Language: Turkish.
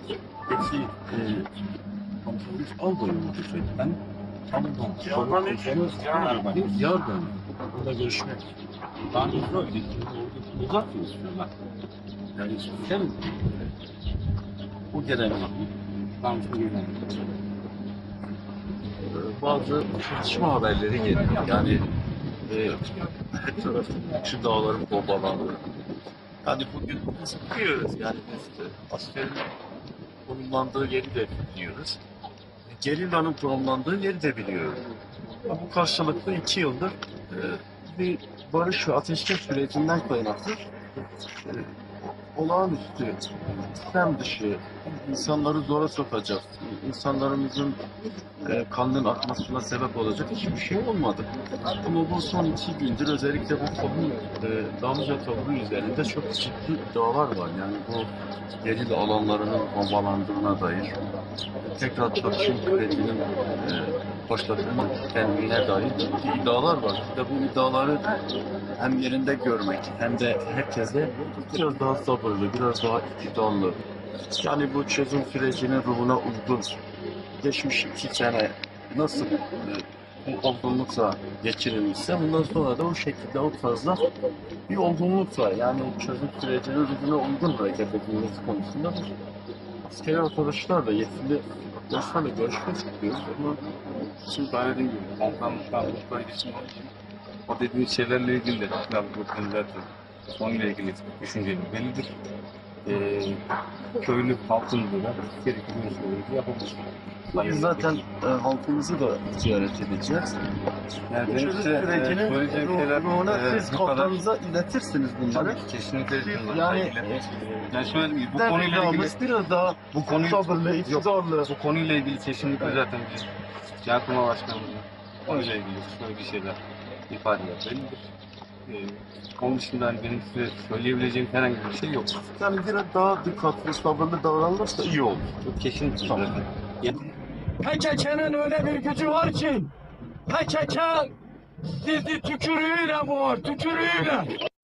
Peki, kontrolünüz algılıyor lütfen. Tamam. Yardım. Burada görüşmek. Daha önce böyle uzak mı istiyorlar? Yani hem bu gelen daha önce gelen bazı çatışma haberleri geliyor. Yani her tarafın şu dağların bombalandığı. Yani bugün biz biliyoruz. Yani biz askerin konumlandığı yeri de biliyoruz. Gerilla'nın konumlandığı yeri de biliyoruz. Bu karşılıklı 2 yıldır bir barış ve ateşkes sürecinden kaynaklı olağanüstü, sistem dışı, insanları zora sokacak, insanlarımızın kanının akmasına sebep olacak hiçbir şey olmadı. Ama bu son 2 gündür özellikle bu toplum, Damlıca toplumu üzerinde çok ciddi iddialar var. Yani bu gerilla alanlarının bombalandığına dair, tekrar çatışma sürecinin başladığına kendine dair ciddi iddialar var. İşte bu iddiaları hem yerinde görmek hem de herkese biraz daha sabırlı, biraz daha iddialı. Yani bu çözüm sürecinin ruhuna uygun. Geçmiş 2 sene nasıl bu olgunlukla geçirilmişse bundan sonra da o şekilde o tarzda bir olgunlukla yani çözüm sürecinin ruhuna uygun hareket edilmesi konusunda askeri arkadaşlar da yetkili arkadaşlarla görüşmek istiyoruz ama Şimdi ben dediğim gibi komutanlık bölgesinde olduğu için o dediğin şeylerle ilgili de bu konular konuyla ilgili düşünceli bellidir. Köylü halkımızla da gerekli görüşmeleri yapabilir. biz zaten halkımızı da ziyaret edeceğiz. Yani benim Çözüm size sürecinin söyleyeceğim şeyler ruhuna siz bu kadar. komutanınıza iletirsiniz bunları. Tabii ki kesinlikle Yani yani şöyle diyeyim, bu konuyla ilgili devletimiz biraz daha bu konuyu sabırlı, iktidarlı. bu konuyla ilgili kesinlikle zaten biz Jandarma Başkanımızın konuyla ilgili şöyle bir şeyler ifadeler bellidir. Onun dışında hani benim size söyleyebileceğim herhangi bir şey yok. Yani biraz daha dikkatli, sabırlı davranılırsa iyi olur. Çok kesinlikle Tamam. zaten. PKK'nın öyle bir gücü var ki PKK sizi tükürüğüyle boğar, tükürüğüyle.